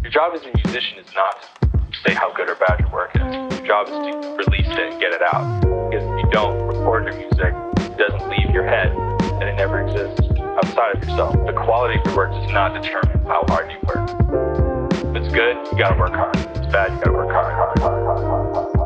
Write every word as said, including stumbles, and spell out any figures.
Your job as a musician is not to say how good or bad your work is. Your job is to release it and get it out. Because if you don't record your music, it doesn't leave your head, and it never exists outside of yourself. The quality of your work does not determine how hard you work. If it's good, you gotta work hard. If it's bad, you gotta work hard, hard, hard, hard, hard, hard.